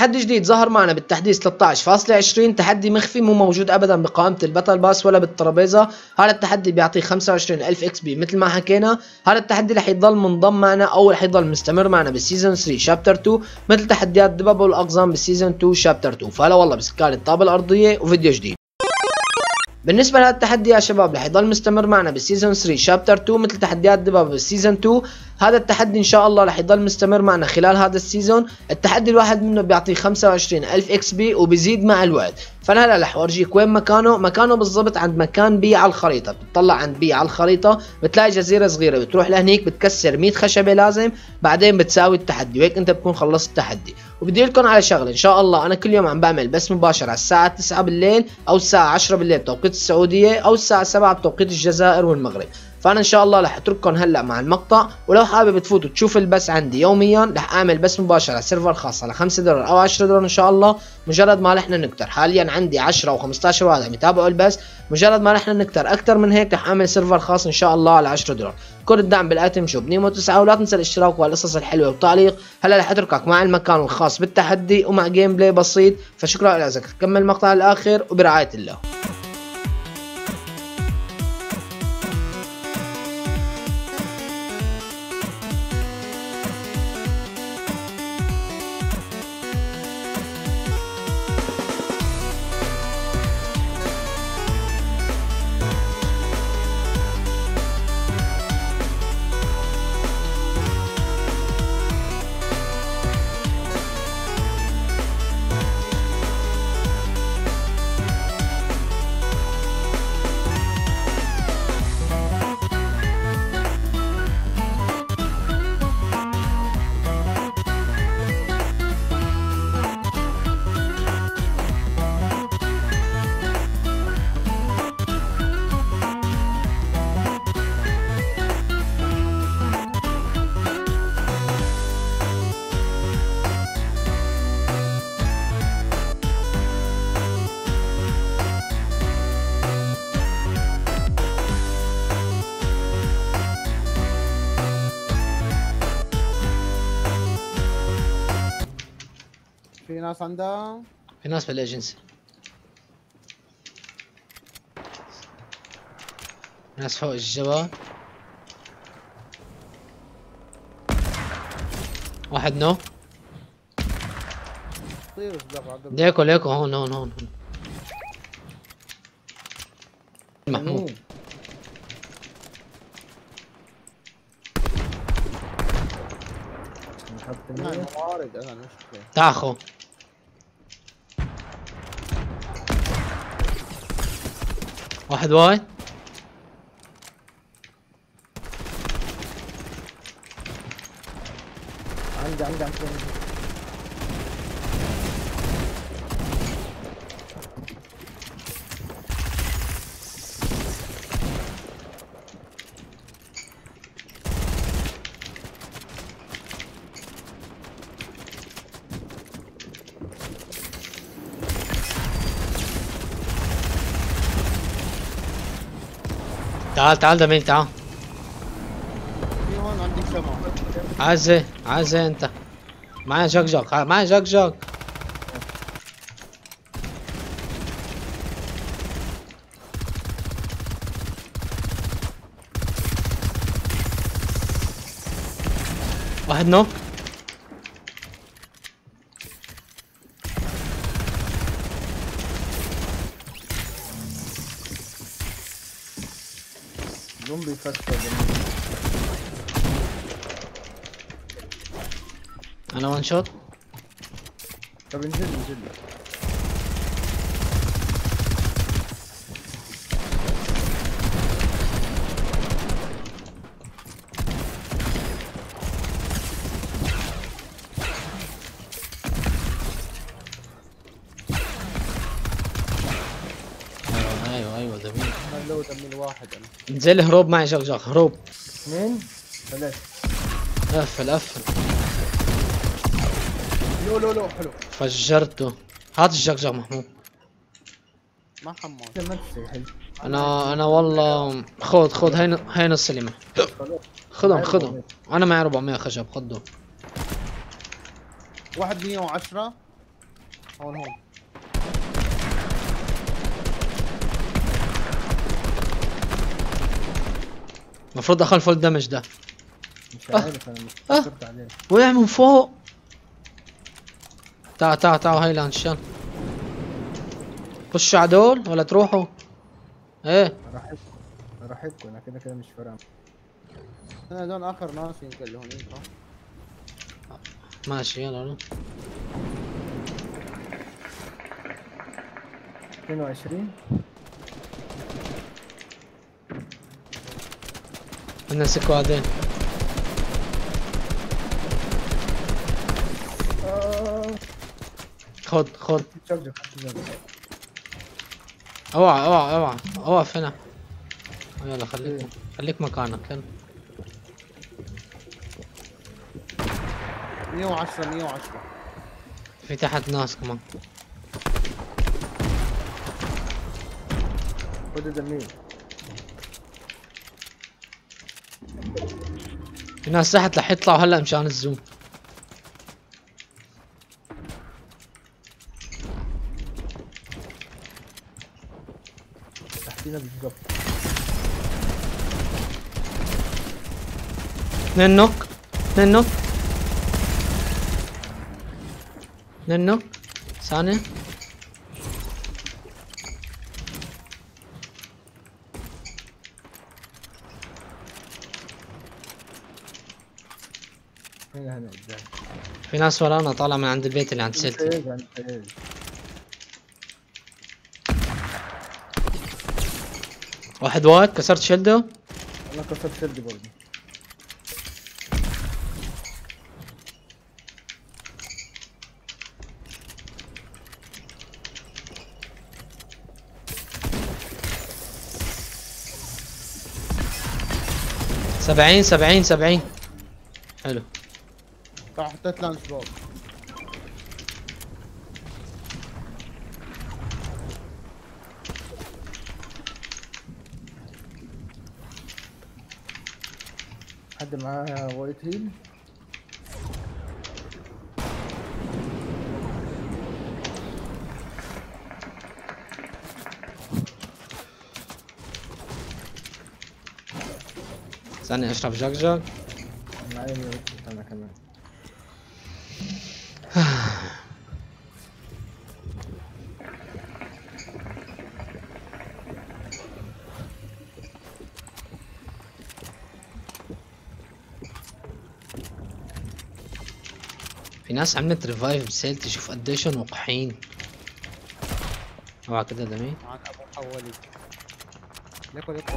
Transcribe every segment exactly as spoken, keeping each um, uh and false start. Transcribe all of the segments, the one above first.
تحدي جديد ظهر معنا بالتحديث ثلاثة عشر فاصلة عشرين، تحدي مخفي مو موجود ابدا بقائمه الباتل باس ولا بالترابيزه. هذا التحدي بيعطي خمسة وعشرين ألف اكس بي مثل ما حكينا. هذا التحدي رح يضل منضم معنا او رح يضل مستمر معنا بالسيزون ثلاثة شابتر اثنين مثل تحديات دبابه والاقزام بالسيزون اثنين شابتر اثنين. فهلا والله بسكان الطابه الارضيه وفيديو جديد. بالنسبه لهذا التحدي يا شباب رح يضل مستمر معنا بالسيزون ثلاثة شابتر اثنين مثل تحديات دبابه بالسيزون اثنين. هذا التحدي ان شاء الله رح يضل مستمر معنا خلال هذا السيزون. التحدي الواحد منه بيعطي خمسة وعشرين ألف اكس بي وبيزيد مع الوقت. فانا هلا رح اورجيك وين مكانه. مكانه بالضبط عند مكان بي على الخريطه. بتطلع عند بي على الخريطه بتلاقي جزيره صغيره، بتروح لهنيك بتكسر مية خشبه لازم، بعدين بتساوي التحدي وهيك انت بتكون خلصت التحدي. وبدي لكم على شغله ان شاء الله، انا كل يوم عم بعمل بث مباشر على الساعه تسعة بالليل او الساعه عشرة بالليل بتوقيت السعوديه او الساعه سبعة بتوقيت الجزائر والمغرب. فانا ان شاء الله رح اترككم هلا مع المقطع، ولو حابب تفوتوا تشوفوا البث عندي يوميا رح اعمل بث مباشر على سيرفر خاص على خمسة دولار او عشرة دولار ان شاء الله. مجرد ما رحنا نكتر، حاليا عندي عشرة او خمسطعش واحد عم يتابعوا البث، مجرد ما رحنا نكتر اكثر من هيك رح اعمل سيرفر خاص ان شاء الله على عشرة دولار. كود الدعم بالايتم شوب نيمو تسعة، ولا تنسى الاشتراك والقصص الحلوه والتعليق. هلا رح اتركك مع المكان الخاص بالتحدي ومع جيم بلاي بسيط. فشكرا لك، كمل المقطع للاخر وبرعايه الله. في ناس عندها، في ناس بالاجنسي، ناس فوق الجبل. واحد نو. ليكو ليكو هون هون هون محمود. تعال خو. واحد وايد. عندي عندي عندي تعال تعال دميل تعال. في هون عندي شمع. عزة عزة انت. معايا جاك جاك معايا جاك جاك. واحد نو. زومبي فشل. انا وان شوت. طب انزل انزل. ايوه ايوه دميل. لو دمي واحد انا. انزل هروب معي جاك جاك هروب. اثنين ثلاثة. قفل قفل. لو لو لو حلو. فجرته. هات الجاك جاك محمود. ما حمود. انا انا والله خذ خذ هي هي نص سلمة. خذهم خذهم. انا معي أربعمية خشب خذهم. واحد مية وعشرة. هون هون. المفروض اخذ فول دمج ده. مش عارف انا مش آه. فكرت عليه. وقع من فوق. تعال تعال تعال هاي لانشان. خشوا على دول ولا تروحوا؟ ايه راح راح ابكوا انا كده كده مش فارق. انا دول اخر ناس يمكن اللي هونيك. ماشي يلا. اثنين وعشرين. بدنا نسكوا هذين. آه. خد خد. شرجة شرجة. اوعى اوعى اوعى اوقف هنا. يلا خليك خليك مكانك يلا. مية وعشرة مية وعشرة. في تحت ناس كمان. خد دمين. في ناس تحت رح يطلعوا هلا مشان الزوم. تحتينا بالضبط. اثنين نوك اثنين نوك اثنين نوك. ثانية. هنا هنا قدام. في ناس ورانا طالعة من عند البيت اللي عند سيلتي. انت ايه انت ايه. واحد وايد كسرت شلده. انا كسرت شلدي برضه. سبعين سبعين سبعين. حلو. راح حطيت لانش بوكس. حد معاه وايت هيل. ثانية اشرب جاك. معايا وايت هيل انا كمان. في ناس عملت ريفايف بسيلتي شوف قديشن وقحين. اوعى كده دمي. معك ابو حولي. ليكو ليكو.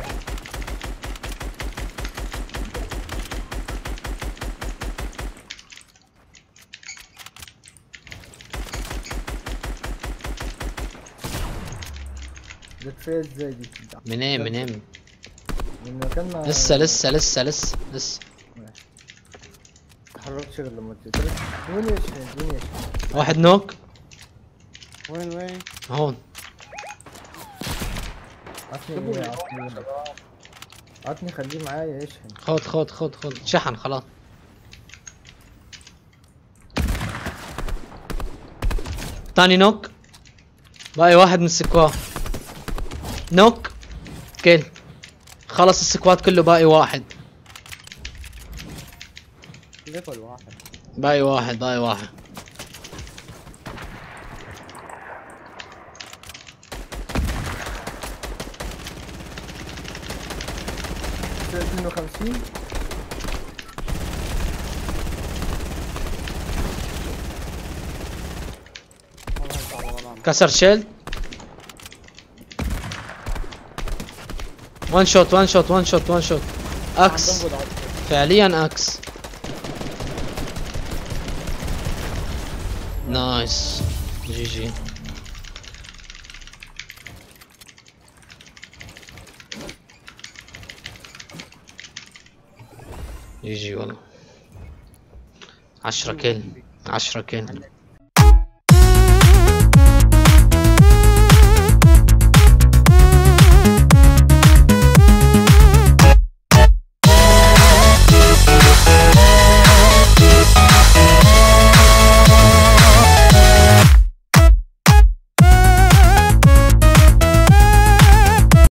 جت فيها ازاي دي؟ منين منين؟ من مكان ما لسه لسه لسه لسه لسه. تحركش غير لما تترك. وين يشحن وين يشحن؟ واحد نوك. وين وين؟ هون. عطني عطني عطني خليه معايا يشحن. خد خد خد خد شحن خلاص. تاني نوك. باقي واحد من السكواد. نوك. كل. خلص السكواد كله باقي واحد. ليكل واحد. باقي واحد باقي واحد. اثنين وخمسين. كسر شيلد. وان شوت وان شوت وان شوت وان شوت. اكس فعليا اكس. نايس جي جي. جي جي والله. عشرة كيل عشرة كيل.